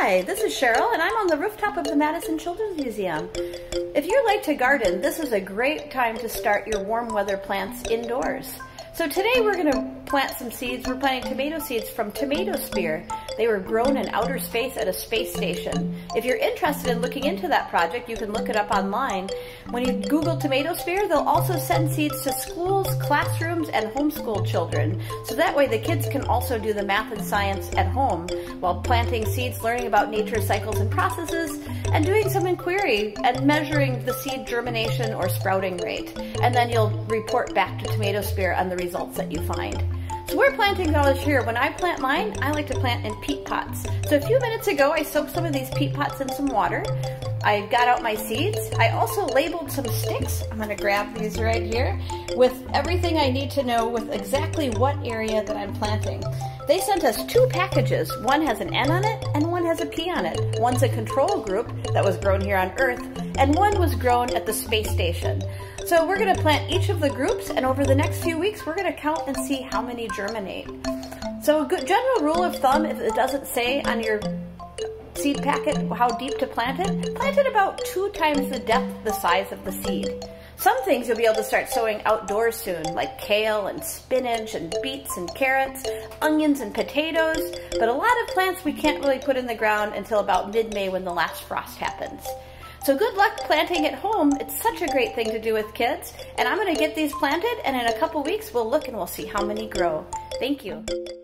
Hi, this is Cheryl and I'm on the rooftop of the Madison Children's Museum. If you like to garden, this is a great time to start your warm weather plants indoors. So today we're going to plant some seeds. We're planting tomato seeds from Tomato Spear. They were grown in outer space at a space station. If you're interested in looking into that project, you can look it up online. When you Google Tomato Spear, they'll also send seeds to schools, classrooms, and homeschool children. So that way the kids can also do the math and science at home while planting seeds, learning about nature's cycles and processes, and doing some inquiry and measuring the seed germination or sprouting rate. And then you'll report back to Tomato Spear on the results that you find. So we're planting those here. When I plant mine, I like to plant in peat pots. So a few minutes ago, I soaked some of these peat pots in some water. I got out my seeds. I also labeled some sticks. I'm gonna grab these right here with everything I need to know with exactly what area that I'm planting. They sent us 2 packages. One has an N on it and one has a P on it. One's a control group that was grown here on Earth and one was grown at the space station. So we're gonna plant each of the groups, and over the next few weeks, we're gonna count and see how many germinate. So a good general rule of thumb, if it doesn't say on your seed packet how deep to plant it about 2 times the depth, the size of the seed. Some things you'll be able to start sowing outdoors soon, like kale and spinach and beets and carrots, onions and potatoes, but a lot of plants we can't really put in the ground until about mid-May when the last frost happens. So good luck planting at home. It's such a great thing to do with kids, and I'm gonna get these planted, and in a couple weeks we'll look and we'll see how many grow. Thank you.